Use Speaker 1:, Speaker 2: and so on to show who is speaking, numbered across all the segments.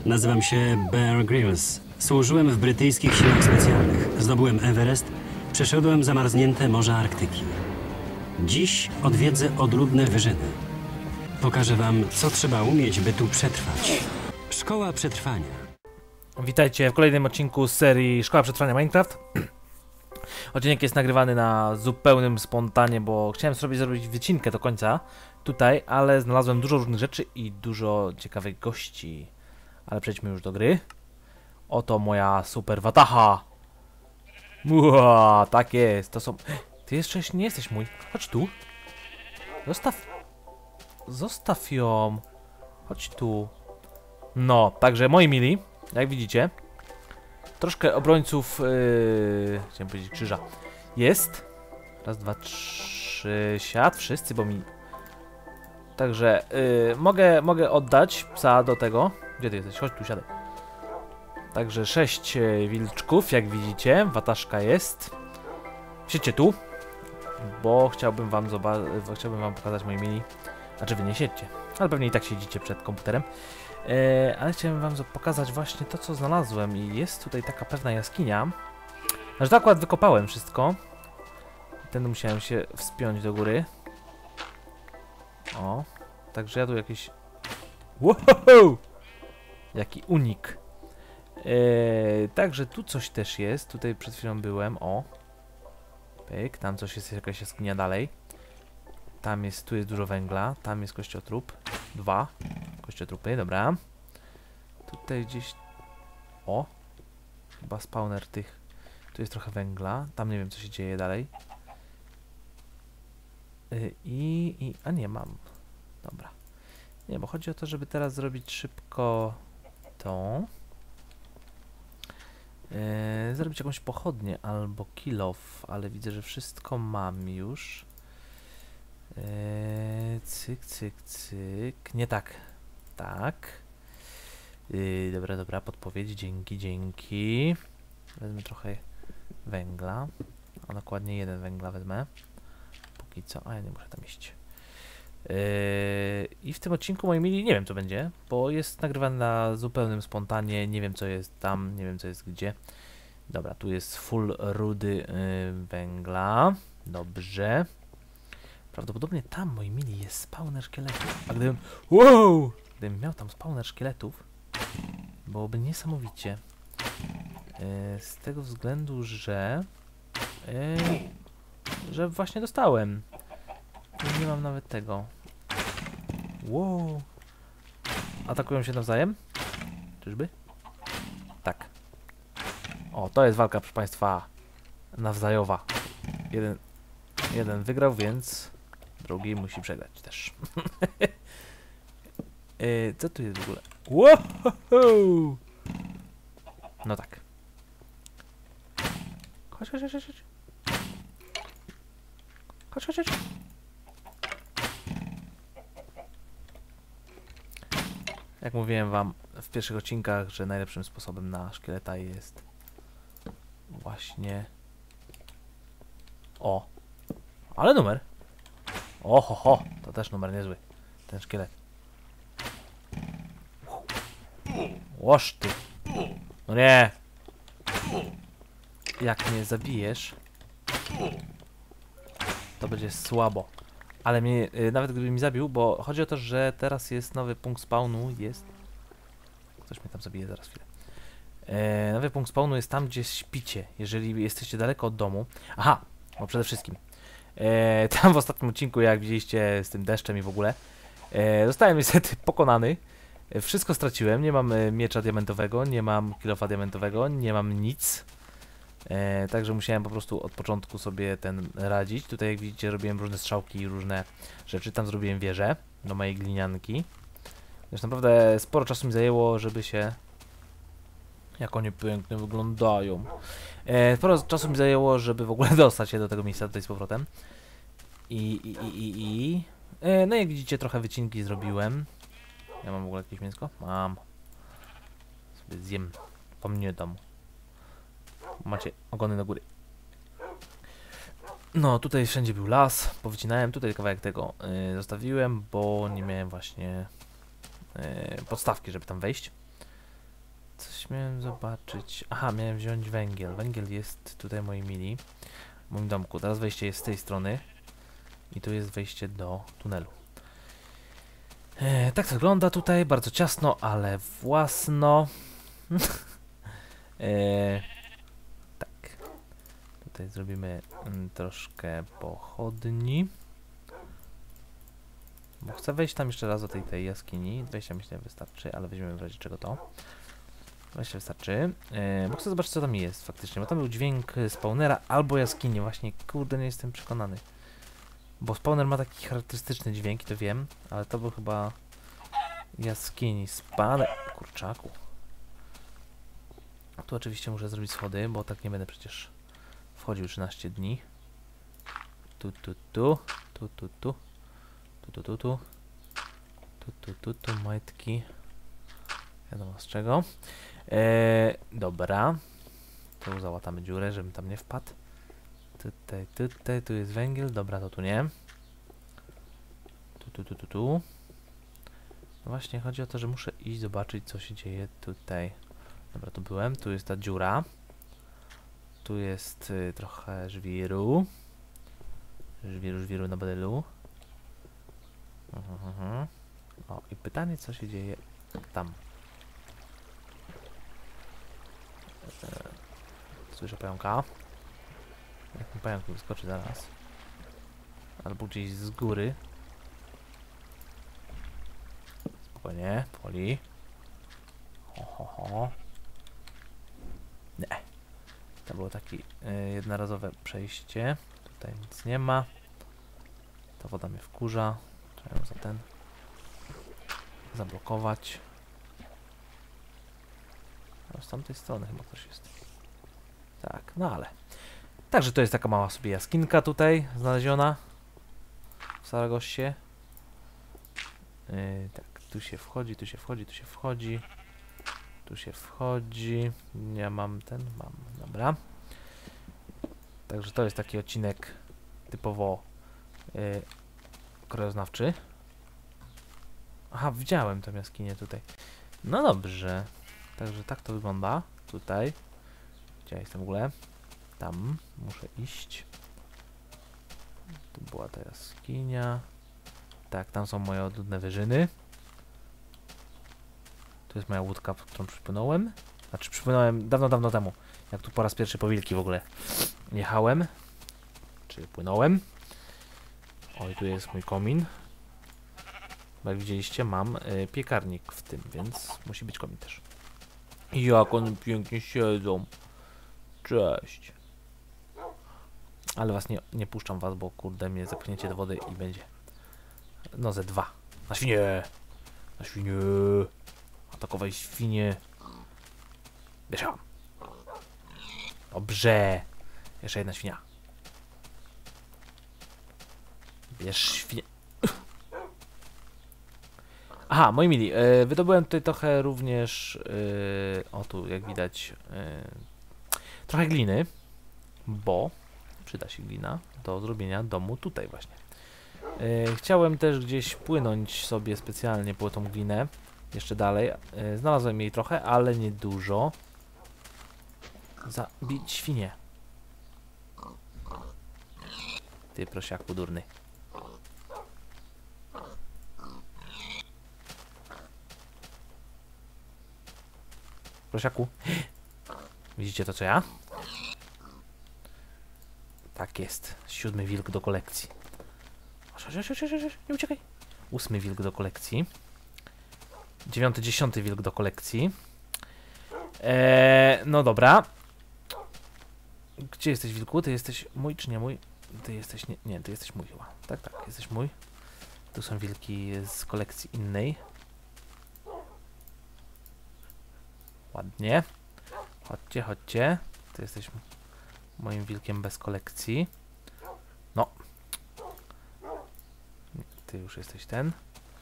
Speaker 1: Nazywam się Bear Grylls. Służyłem w brytyjskich siłach specjalnych. Zdobyłem Everest. Przeszedłem zamarznięte morza Arktyki. Dziś odwiedzę odludne wyżyny. Pokażę wam, co trzeba umieć, by tu przetrwać. Szkoła przetrwania.
Speaker 2: Witajcie w kolejnym odcinku z serii Szkoła Przetrwania Minecraft. Odcinek jest nagrywany na zupełnym spontanie, bo chciałem sobie zrobić wycinkę do końca tutaj, ale znalazłem dużo różnych rzeczy i dużo ciekawych gości. Ale przejdźmy już do gry. Oto moja super wataha. Ua, tak jest, to są... Ty jeszcze nie jesteś mój. Chodź tu. Zostaw ją. Chodź tu. No, także moi mili, jak widzicie, troszkę obrońców, chciałem powiedzieć krzyża, jest. Raz, dwa, trzy, siad, wszyscy, bo mi... Także mogę oddać psa do tego. Gdzie ty jesteś? Chodź tu, siadaj. Także 6 wilczków, jak widzicie, wataszka jest. Siedźcie tu, bo chciałbym wam pokazać, moi mili. Znaczy wy nie siedźcie, ale pewnie i tak siedzicie przed komputerem. Ale chciałem wam pokazać właśnie to, co znalazłem. I jest tutaj taka pewna jaskinia. Znaczy to akurat wykopałem wszystko. Ten musiałem się wspiąć do góry. O, także ja tu jakiś... Wow! Jaki unik. Także tu coś też jest. Tutaj przed chwilą byłem. O. Pyk, tam coś jest, jakaś jaskinia dalej. Tu jest dużo węgla. Tam jest kościotrup. 2 kościotrupy, dobra. Tutaj gdzieś... O! Chyba spawner tych... Tu jest trochę węgla. Tam nie wiem, co się dzieje dalej. A nie, mam. Dobra. Nie, bo chodzi o to, żeby teraz zrobić szybko tą. Zrobić jakąś pochodnię albo kill off, ale widzę, że wszystko mam już. Cyk, cyk, cyk. Nie tak. Tak. Dobra, podpowiedź. Dzięki. Wezmę trochę węgla. A dokładnie 1 węgla wezmę. Póki co. A ja nie muszę tam iść. I w tym odcinku, moi mili, nie wiem co będzie, bo jest nagrywany na zupełnym spontanie. Nie wiem co jest tam, nie wiem co jest gdzie. Dobra, tu jest full rudy węgla. Dobrze. Prawdopodobnie tam, moi mili, jest spawner szkieletów. A gdybym... Wow! Gdybym miał tam spawner szkieletów, byłoby niesamowicie. Z tego względu, że właśnie dostałem. Nie mam nawet tego. Wow! Atakują się nawzajem? Czyżby? Tak. O, to jest walka, proszę państwa, nawzajowa. Jeden wygrał, więc drugi musi przegrać też. Co tu jest w ogóle? Wow! No tak. Chodź. Chodź. Jak mówiłem wam w pierwszych odcinkach, że najlepszym sposobem na szkieleta jest właśnie... O! Ale numer! Oho, to też numer niezły. Ten szkielet. Łoż ty! No nie! Jak mnie zabijesz, to będzie słabo. Ale mnie, nawet gdyby mi zabił, bo chodzi o to, że teraz jest nowy punkt spawnu, jest... Ktoś mnie tam zabije, zaraz chwilę. Nowy punkt spawnu jest tam, gdzie śpicie, jeżeli jesteście daleko od domu. Aha, bo przede wszystkim. Tam w ostatnim odcinku, jak widzieliście z tym deszczem i w ogóle, zostałem niestety pokonany. Wszystko straciłem, nie mam miecza diamentowego, nie mam kilofa diamentowego, nie mam nic. Także musiałem po prostu od początku sobie radzić. Tutaj jak widzicie robiłem różne strzałki i różne rzeczy. Tam zrobiłem wieżę do mojej glinianki. Zresztą naprawdę sporo czasu mi zajęło, żeby się... Jak oni pięknie wyglądają. Sporo czasu mi zajęło, żeby w ogóle dostać się do tego miejsca tutaj z powrotem. No jak widzicie trochę wycinki zrobiłem. Ja mam w ogóle jakieś mięsko? Mam. Sobie zjem. Po mnie domu. Macie ogony do góry. No, tutaj wszędzie był las, powycinałem, tutaj kawałek tego zostawiłem, bo nie miałem właśnie podstawki, żeby tam wejść. Coś miałem zobaczyć. Aha, miałem wziąć węgiel. Węgiel jest tutaj, moi mili, w moim domku. Teraz wejście jest z tej strony. I tu jest wejście do tunelu. Tak to wygląda tutaj. Bardzo ciasno, ale własno. Tak. Tutaj zrobimy troszkę pochodni. Bo chcę wejść tam jeszcze raz do tej jaskini. 20 myślę wystarczy, ale weźmiemy w razie czego to. 20 wystarczy. Bo chcę zobaczyć co tam jest faktycznie. Bo tam był dźwięk spawnera albo jaskini. Właśnie, kurde, nie jestem przekonany. Bo spawner ma taki charakterystyczny dźwięk, to wiem. Ale to był chyba jaskini. Spawner... Kurczaku. Tu oczywiście muszę zrobić schody, bo tak nie będę przecież wchodził 13 dni. Tu. Tu, majtki. Wiadomo z czego. Dobra. Tu załatamy dziurę, żebym tam nie wpadł. Tutaj, tu jest węgiel. Dobra, to tu nie. Tu. No właśnie, chodzi o to, że muszę iść zobaczyć, co się dzieje tutaj. Dobra, tu byłem. Tu jest ta dziura. Tu jest trochę żwiru. Żwiru na badelu. O, i pytanie, co się dzieje tam. Słyszę pająka. Jak mi pająk wyskoczy zaraz. Albo gdzieś z góry. Spokojnie, poli. Ho. Nie. To było takie jednorazowe przejście. Tutaj nic nie ma. Ta woda mnie wkurza. Trzeba ją zablokować. No, z tamtej strony chyba ktoś jest. Tak, no ale. Także to jest taka mała sobie jaskinka tutaj znaleziona w Saragossie. Tak, tu się wchodzi. Ja mam mam, dobra. Także to jest taki odcinek typowo krajoznawczy. Aha, widziałem tę jaskinię tutaj. No dobrze. Także tak to wygląda tutaj. Gdzie ja jestem w ogóle? Tam muszę iść. Tu była ta jaskinia. Tak, tam są moje odludne wyżyny. Tu jest moja łódka, którą przypłynąłem. Znaczy przypłynąłem dawno temu. Jak tu po raz pierwszy po wilki w ogóle jechałem. Czy płynąłem. Oj, tu jest mój komin. Jak widzieliście, mam piekarnik w tym, więc musi być komin też. Jak one pięknie siedzą. Cześć. Ale was nie puszczam was, bo kurde mnie zepchniecie do wody i będzie. No ze 2. Na świnie! Na świnie! Atakować świnie! Bierz ją! Dobrze! Jeszcze jedna świnia. Bierz świnię. Aha, moi mili, wydobyłem tutaj trochę również, o tu jak widać, trochę gliny, bo przyda się glina do zrobienia domu tutaj właśnie. Chciałem też gdzieś płynąć sobie specjalnie po tą glinę, jeszcze dalej. Znalazłem jej trochę, ale nie dużo. Zabić świnię. Ty prosiaku durny. Prosiaku. Widzicie to co ja? Tak jest. 7 wilk do kolekcji. Nie uciekaj. 8 wilk do kolekcji. 9, 10 wilk do kolekcji. No dobra. Gdzie jesteś, wilku? Ty jesteś mój czy nie mój? Ty jesteś nie, ty jesteś mój chyba. Tak, jesteś mój. Tu są wilki z kolekcji innej. Ładnie. Chodźcie. Ty jesteś moim wilkiem bez kolekcji. No. Ty już jesteś ten.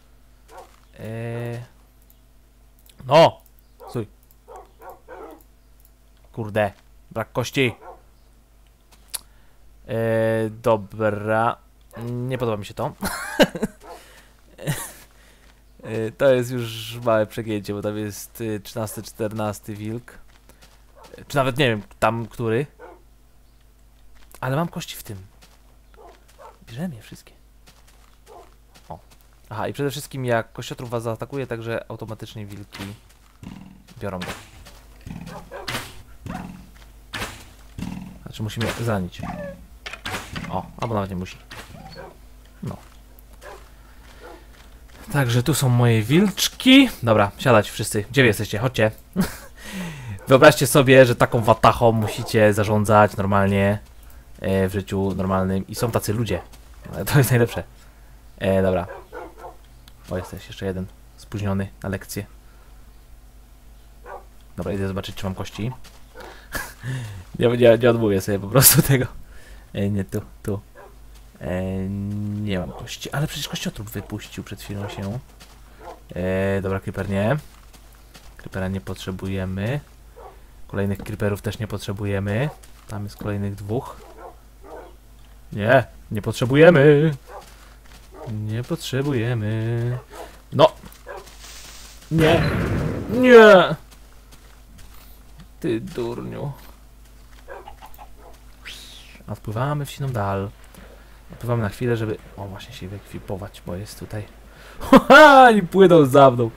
Speaker 2: No! Stój. Kurde. Brak kości. Dobra. Nie podoba mi się to. To jest już małe przegięcie, bo tam jest 13-14 wilk. Czy nawet nie wiem, tam który. Ale mam kości w tym. Bierzemy je wszystkie. O. Aha, i przede wszystkim jak kościotrup was zaatakuje, także automatycznie wilki biorą go. Znaczy musimy zranić. O, albo nawet nie musi. No. Także tu są moje wilczki. Dobra, siadać wszyscy. Gdzie wy jesteście? Chodźcie. Wyobraźcie sobie, że taką watachą musicie zarządzać normalnie w życiu normalnym. I są tacy ludzie. To jest najlepsze. Dobra. O, jesteś jeszcze jeden spóźniony na lekcję. Dobra, idę zobaczyć, czy mam kości. Nie odmówię sobie po prostu tego. Nie, tu. Nie mam kości, ale przecież kościotrup wypuścił przed chwilą się. Dobra, creeper nie. Creepera nie potrzebujemy. Kolejnych creeperów też nie potrzebujemy. Tam jest kolejnych 2. Nie potrzebujemy. Nie potrzebujemy. No! Nie! Ty durniu. Odpływamy w siną dal. Odpływamy na chwilę, żeby... O, właśnie się wyekwipować, bo jest tutaj... Haha! I płyną za mną.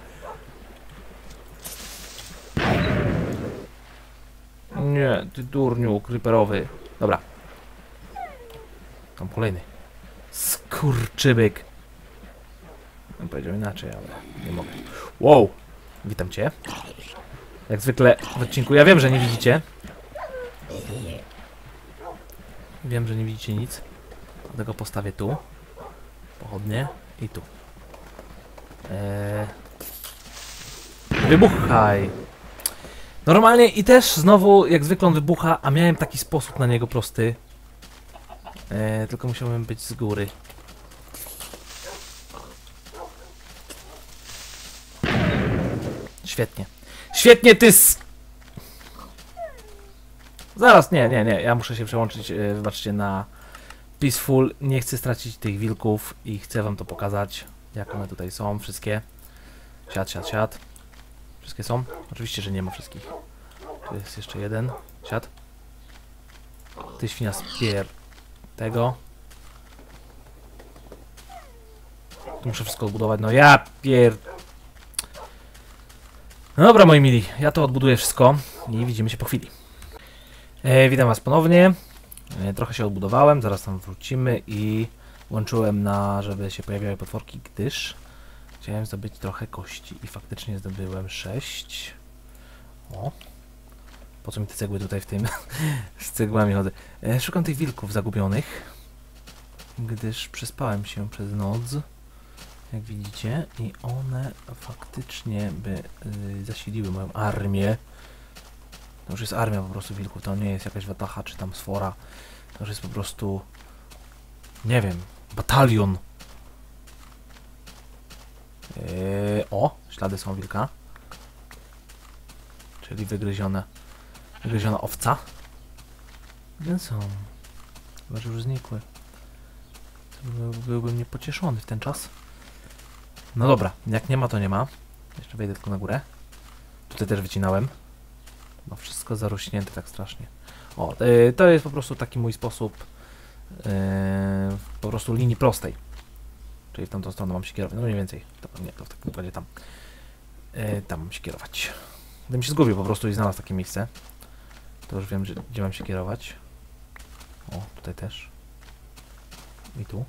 Speaker 2: Nie, ty durniu creeperowy. Dobra. Tam kolejny. Skurczybyk. No, powiedział inaczej, ale nie mogę. Wow! Witam cię. Jak zwykle w odcinku. Ja wiem, że nie widzicie. Wiem, że nie widzicie nic. Dlatego postawię tu. Pochodnie. I tu. Wybuchaj! Normalnie i też znowu, jak zwykle on wybucha, a miałem taki sposób na niego prosty. Tylko musiałem być z góry. Świetnie. Świetnie, Zaraz, nie. Ja muszę się przełączyć, wybaczcie, na Peaceful. Nie chcę stracić tych wilków i chcę wam to pokazać, jak one tutaj są, wszystkie. Siad. Wszystkie są? Oczywiście, że nie ma wszystkich. Tu jest jeszcze jeden. Siad. Ty świnia spier... tego. Tu muszę wszystko odbudować. No ja pier... No dobra, moi mili. Ja to odbuduję wszystko i widzimy się po chwili. Witam was ponownie. Trochę się odbudowałem. Zaraz tam wrócimy i łączyłem żeby się pojawiały potworki, gdyż chciałem zdobyć trochę kości i faktycznie zdobyłem 6. O. Po co mi te cegły tutaj w tym? Z cegłami chodzę. Szukam tych wilków zagubionych, gdyż przespałem się przez noc, jak widzicie, i one faktycznie by zasiliły moją armię. To już jest armia po prostu wilków, to nie jest jakaś watacha czy tam sfora. To już jest po prostu, nie wiem, batalion. O, ślady są wilka. Czyli wygryziona owca. Gdzie są? Chyba, że już znikły. Byłbym niepocieszony w ten czas. No dobra, jak nie ma, to nie ma. Jeszcze wejdę tylko na górę. Tutaj też wycinałem. Bo wszystko zarośnięte tak strasznie. O, to jest po prostu taki mój sposób po prostu linii prostej. Czyli w tamtą stronę mam się kierować. No mniej więcej. To w takim układzie tam. Tam mam się kierować. Gdybym się zgubił po prostu i znalazł takie miejsce, to już wiem, gdzie mam się kierować. O, tutaj też. I tu.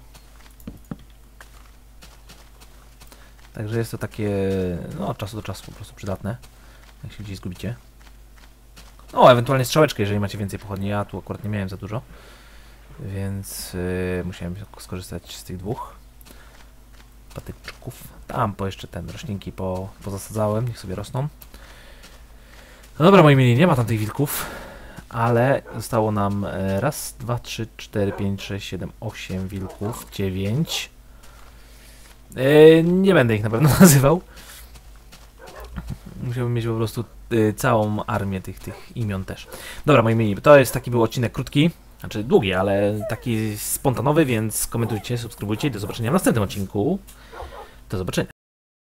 Speaker 2: Także jest to takie, no, od czasu do czasu po prostu przydatne, jak się gdzieś zgubicie. O, ewentualnie strzałeczkę, jeżeli macie więcej pochodni. Ja tu akurat nie miałem za dużo, więc musiałem skorzystać z tych 2 patyczków. Tam jeszcze roślinki pozasadzałem, niech sobie rosną. No dobra, moi mili, nie ma tam tych wilków, ale zostało nam 1, 2, 3, 4, 5, 6, 7, 8 wilków, 9. Nie będę ich na pewno nazywał. Musiałbym mieć po prostu całą armię tych imion też. Dobra, moi mili, to jest taki był odcinek krótki, znaczy długi, ale taki spontanowy, więc komentujcie, subskrybujcie i do zobaczenia w następnym odcinku. Do zobaczenia.